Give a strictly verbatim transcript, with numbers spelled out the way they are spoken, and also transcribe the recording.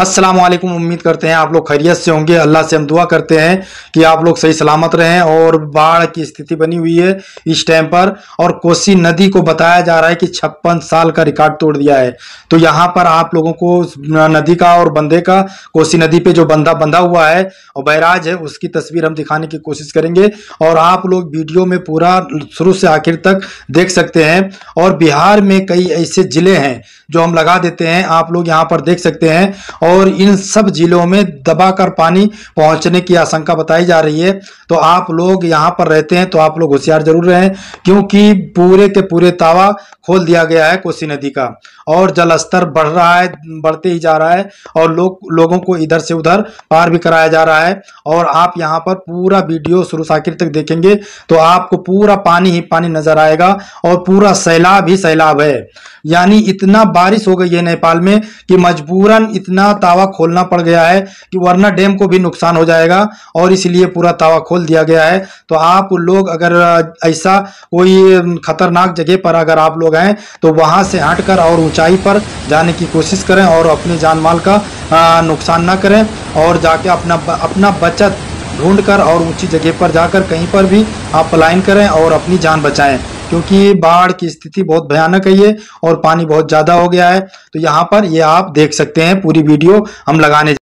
अस्सलाम वालेकुम। उम्मीद करते हैं आप लोग खैरियत से होंगे। अल्लाह से हम दुआ करते हैं कि आप लोग सही सलामत रहें। और बाढ़ की स्थिति बनी हुई है इस टाइम पर, और कोसी नदी को बताया जा रहा है कि छप्पन साल का रिकॉर्ड तोड़ दिया है। तो यहाँ पर आप लोगों को नदी का और बंदे का, कोसी नदी पे जो बंधा बंधा हुआ है और बैराज है, उसकी तस्वीर हम दिखाने की कोशिश करेंगे। और आप लोग वीडियो में पूरा शुरू से आखिर तक देख सकते हैं। और बिहार में कई ऐसे जिले हैं जो हम लगा देते हैं, आप लोग यहाँ पर देख सकते हैं। और इन सब जिलों में दबाकर पानी पहुंचने की आशंका बताई जा रही है। तो आप लोग यहाँ पर रहते हैं तो आप लोग होशियार जरूर रहें, क्योंकि पूरे के पूरे तावा खोल दिया गया है कोसी नदी का, और जल स्तर बढ़ रहा है, बढ़ते ही जा रहा है। और लोग लोगों को इधर से उधर पार भी कराया जा रहा है। और आप यहाँ पर पूरा वीडियो शुरू से आखिर तक देखेंगे तो आपको पूरा पानी ही पानी नजर आएगा, और पूरा सैलाब ही सैलाब है। यानी इतना बारिश हो गई है नेपाल में कि मजबूरन इतना तावा खोलना पड़ गया है कि वरना डैम को भी नुकसान हो जाएगा, और इसलिए पूरा तावा खोल दिया गया है। तो आप लोग अगर ऐसा कोई खतरनाक जगह पर अगर आप लोग हैं तो वहां से हटकर और ऊंचाई पर जाने की कोशिश करें, और अपने जान माल का नुकसान ना करें, और जाके अपना अपना बचत ढूंढकर और ऊंची जगह पर जाकर कहीं पर भी आप पलायन करें और अपनी जान बचाएं, क्योंकि बाढ़ की स्थिति बहुत भयानक है ये, और पानी बहुत ज़्यादा हो गया है। तो यहाँ पर ये आप देख सकते हैं, पूरी वीडियो हम लगाने